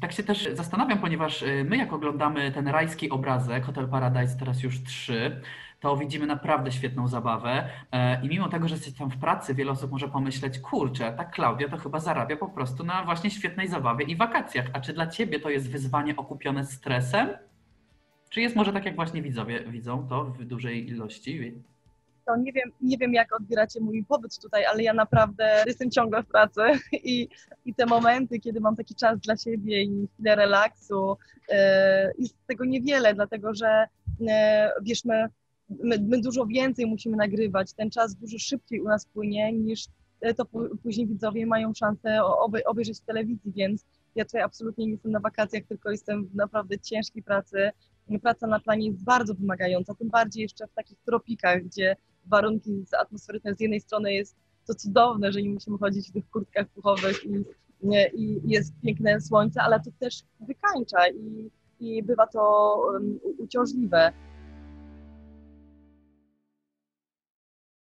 Tak się też zastanawiam, ponieważ my jak oglądamy ten rajski obrazek, Hotel Paradise teraz już 3, to widzimy naprawdę świetną zabawę i mimo tego, że jesteś tam w pracy, wiele osób może pomyśleć, kurczę, ta Klaudia to chyba zarabia po prostu na właśnie świetnej zabawie i wakacjach. A czy dla ciebie to jest wyzwanie okupione stresem? Czy jest może tak, jak właśnie widzowie widzą to w dużej ilości? To nie wiem, jak odbieracie mój pobyt tutaj, ale ja naprawdę jestem ciągle w pracy i te momenty, kiedy mam taki czas dla siebie i chwilę relaksu, jest tego niewiele, dlatego że wiesz, my dużo więcej musimy nagrywać, ten czas dużo szybciej u nas płynie niż to później widzowie mają szansę obejrzeć w telewizji, więc ja tutaj absolutnie nie jestem na wakacjach, tylko jestem w naprawdę ciężkiej pracy. Praca na planie jest bardzo wymagająca, tym bardziej jeszcze w takich tropikach, gdzie warunki atmosferyczne z jednej strony jest to cudowne, że nie musimy chodzić w tych kurtkach puchowych i jest piękne słońce, ale to też wykańcza i bywa to uciążliwe.